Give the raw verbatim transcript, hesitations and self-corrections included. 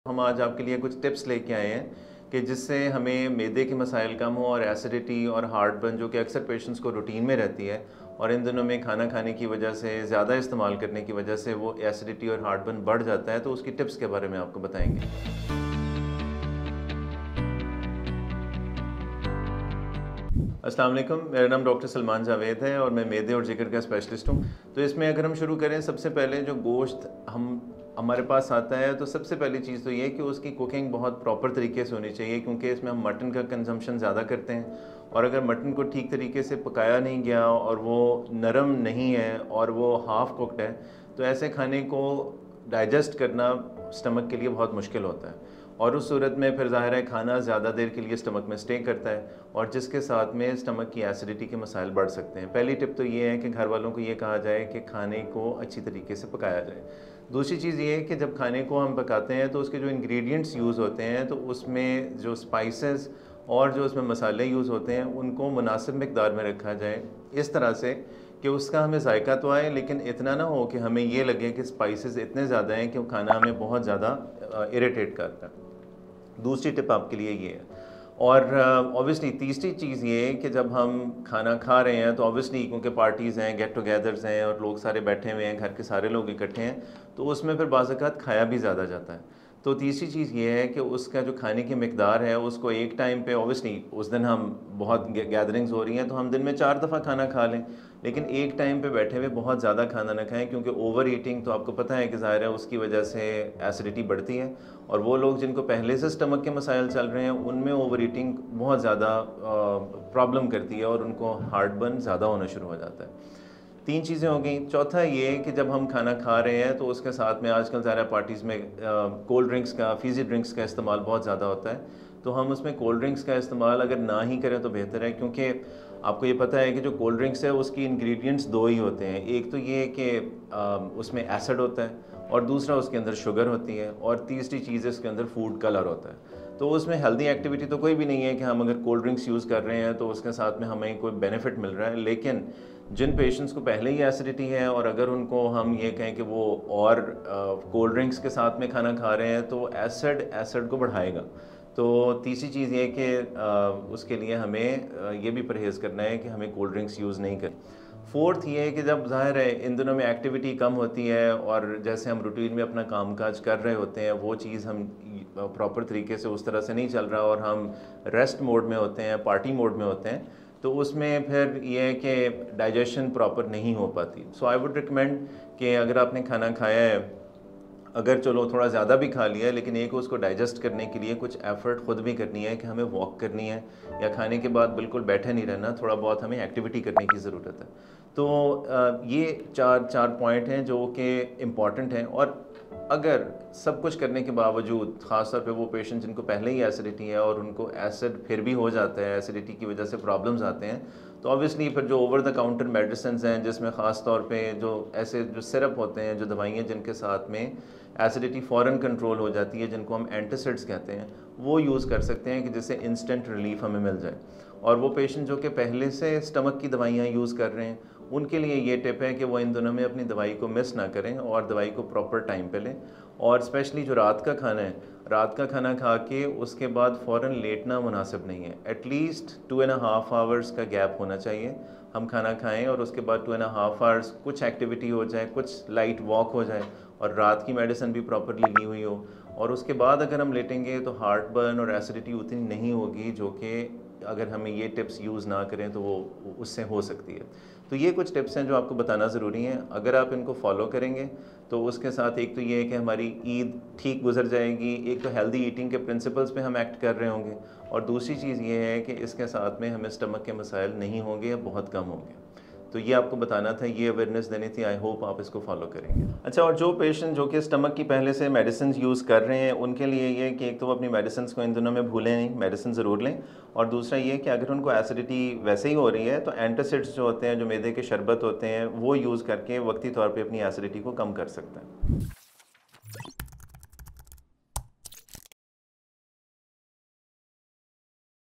हम आज आपके लिए कुछ टिप्स लेके आए हैं कि जिससे हमें मैदे के मसाइल कम हो और एसिडिटी और हार्टबर्न जो कि अक्सर पेशेंट्स को रूटीन में रहती है और इन दिनों में खाना खाने की वजह से ज़्यादा इस्तेमाल करने की वजह से वो एसिडिटी और हार्टबर्न बढ़ जाता है, तो उसकी टिप्स के बारे में आपको बताएंगे। अस्सलाम वालेकुम, मेरा नाम डॉक्टर सलमान जावेद है और मैं मैदे और जिगर का स्पेशलिस्ट हूँ। तो इसमें अगर हम शुरू करें, सबसे पहले जो गोश्त हम हमारे पास आता है तो सबसे पहली चीज़ तो ये कि उसकी कुकिंग बहुत प्रॉपर तरीके से होनी चाहिए, क्योंकि इसमें हम मटन का कंजम्पशन ज़्यादा करते हैं और अगर मटन को ठीक तरीके से पकाया नहीं गया और वो नरम नहीं है और वो हाफ़ कुकड है, तो ऐसे खाने को डाइजेस्ट करना स्टमक के लिए बहुत मुश्किल होता है और उस सूरत में फिर ज़ाहिर है खाना ज़्यादा देर के लिए स्टमक में स्टे करता है और जिसके साथ में स्टमक की एसिडिटी के मसाइल बढ़ सकते हैं। पहली टिप तो ये है कि घर वालों को ये कहा जाए कि खाने को अच्छी तरीके से पकाया जाए। दूसरी चीज़ ये है कि जब खाने को हम पकाते हैं तो उसके जो इंग्रेडिएंट्स यूज़ होते हैं, तो उसमें जो स्पाइसेस और जो उसमें मसाले यूज़ होते हैं उनको मुनासिब मिक़दार में रखा जाए, इस तरह से कि उसका हमें जायका तो आए लेकिन इतना ना हो कि हमें ये लगे कि स्पाइसेस इतने ज़्यादा हैं कि वो खाना हमें बहुत ज़्यादा इरिटेट करता है। दूसरी टिप आपके लिए ये है। और ऑब्वियसली uh, तीसरी चीज़ ये है कि जब हम खाना खा रहे हैं तो ऑब्वियसली क्योंकि पार्टीज़ हैं, गेट टुगेदर्स हैं और लोग सारे बैठे हुए हैं, घर के सारे लोग इकट्ठे हैं, तो उसमें फिर बाज़ औक़ात खाया भी ज़्यादा जाता है। तो तीसरी चीज़ ये है कि उसका जो खाने की मिक़दार है उसको एक टाइम पे, ऑब्वियसली उस दिन हम बहुत गैदरिंग्स हो रही हैं तो हम दिन में चार दफ़ा खाना खा लें, लेकिन एक टाइम पे बैठे हुए बहुत ज़्यादा खाना ना खाएं, क्योंकि ओवर ईटिंग तो आपको पता है कि ज़ाहिर है उसकी वजह से एसिडिटी बढ़ती है और वो लोग जिनको पहले से स्टमक के मसाइल चल रहे हैं उनमें ओवर ईटिंग बहुत ज़्यादा प्रॉब्लम करती है और उनको हार्टबर्न ज़्यादा होना शुरू हो जाता है। तीन चीज़ें हो गई। चौथा ये कि जब हम खाना खा रहे हैं तो उसके साथ में आजकल ज़्यादा पार्टीज़ में कोल्ड ड्रिंक्स का, फीज़ी ड्रिंक्स का इस्तेमाल बहुत ज़्यादा होता है, तो हम उसमें कोल्ड ड्रिंक्स का इस्तेमाल अगर ना ही करें तो बेहतर है, क्योंकि आपको ये पता है कि जो कोल्ड ड्रिंक्स है उसकी इंग्रेडिएंट्स दो ही होते हैं। एक तो ये कि उसमें एसिड होता है और दूसरा उसके अंदर शुगर होती है और तीसरी चीज़ है उसके अंदर फूड कलर होता है। तो उसमें हेल्दी एक्टिविटी तो कोई भी नहीं है कि हम अगर कोल्ड ड्रिंक्स यूज़ कर रहे हैं तो उसके साथ में हमें कोई बेनिफिट मिल रहा है, लेकिन जिन पेशेंट्स को पहले ही एसिडिटी है और अगर उनको हम ये कहें कि वो और कोल्ड ड्रिंक्स के साथ में खाना खा रहे हैं तो एसिड एसिड को बढ़ाएगा। तो तीसरी चीज़ ये कि उसके लिए हमें ये भी परहेज़ करना है कि हमें कोल्ड ड्रिंक्स यूज़ नहीं करें। फोर्थ ये है कि जब ज़ाहिर है इन दिनों में एक्टिविटी कम होती है और जैसे हम रूटीन में अपना कामकाज कर रहे होते हैं वो चीज़ हम प्रॉपर तरीके से उस तरह से नहीं चल रहा और हम रेस्ट मोड में होते हैं, पार्टी मोड में होते हैं, तो उसमें फिर ये है कि डाइजेशन प्रॉपर नहीं हो पाती। सो आई वुड रिकमेंड कि अगर आपने खाना खाया है, अगर चलो थोड़ा ज़्यादा भी खा लिया है, लेकिन एक उसको डाइजेस्ट करने के लिए कुछ एफ़र्ट ख़ुद भी करनी है कि हमें वॉक करनी है या खाने के बाद बिल्कुल बैठे नहीं रहना, थोड़ा बहुत हमें एक्टिविटी करने की ज़रूरत है। तो ये चार चार पॉइंट हैं जो कि इम्पॉर्टेंट हैं और अगर सब कुछ करने के बावजूद, ख़ास तौर पे वो पेशेंट जिनको पहले ही एसिडिटी है और उनको एसिड फिर भी हो जाता है, एसिडिटी की वजह से प्रॉब्लम्स आते हैं, तो ऑब्वियसली फिर जो ओवर द काउंटर मेडिसिन्स हैं जिसमें ख़ास तौर पे जो ऐसे जो सिरप होते हैं, जो दवाइयाँ जिनके साथ में एसिडिटी फ़ौरन कंट्रोल हो जाती है, जिनको हम एंटासिड्स कहते हैं, वो यूज़ कर सकते हैं कि जिससे इंस्टेंट रिलीफ हमें मिल जाए। और वो पेशेंट जो कि पहले से स्टमक की दवाइयाँ यूज़ कर रहे हैं उनके लिए ये टिप है कि वो इन दिनों में अपनी दवाई को मिस ना करें और दवाई को प्रॉपर टाइम पे लें। और स्पेशली जो रात का खाना है, रात का खाना खा के उसके बाद फ़ौरन लेटना मुनासिब नहीं है। At least two and half hours का गैप होना चाहिए। हम खाना खाएं और उसके बाद टू एंड हाफ़ आवर्स कुछ एक्टिविटी हो जाए, कुछ लाइट वॉक हो जाए और रात की मेडिसिन भी प्रॉपरली ली हुई हो, और उसके बाद अगर हम लेटेंगे तो हार्टबर्न और एसिडिटी उतनी नहीं होगी जो कि अगर हमें ये टिप्स यूज़ ना करें तो वो उससे हो सकती है। तो ये कुछ टिप्स हैं जो आपको बताना ज़रूरी हैं। अगर आप इनको फॉलो करेंगे तो उसके साथ एक तो ये है कि हमारी ईद ठीक गुजर जाएगी, एक तो हेल्दी ईटिंग के प्रिंसिपल्स पे हम एक्ट कर रहे होंगे और दूसरी चीज़ ये है कि इसके साथ में हमें स्टमक के मसाइल नहीं होंगे या बहुत कम होंगे। तो ये आपको बताना था, ये अवेयरनेस देनी थी। आई होप आप इसको फॉलो करेंगे। अच्छा, और जो पेशेंट जो कि स्टमक की पहले से मेडिसिन यूज़ कर रहे हैं उनके लिए ये कि एक तो वो अपनी मेडिसिन को इन दिनों में भूलें नहीं, मेडिसिन ज़रूर लें, और दूसरा ये कि अगर उनको एसिडिटी वैसे ही हो रही है तो एंटासिड्स जो होते हैं, जो मैदे के शरबत होते हैं, वो यूज़ करके वक्ती तौर पर अपनी एसिडिटी को कम कर सकते हैं।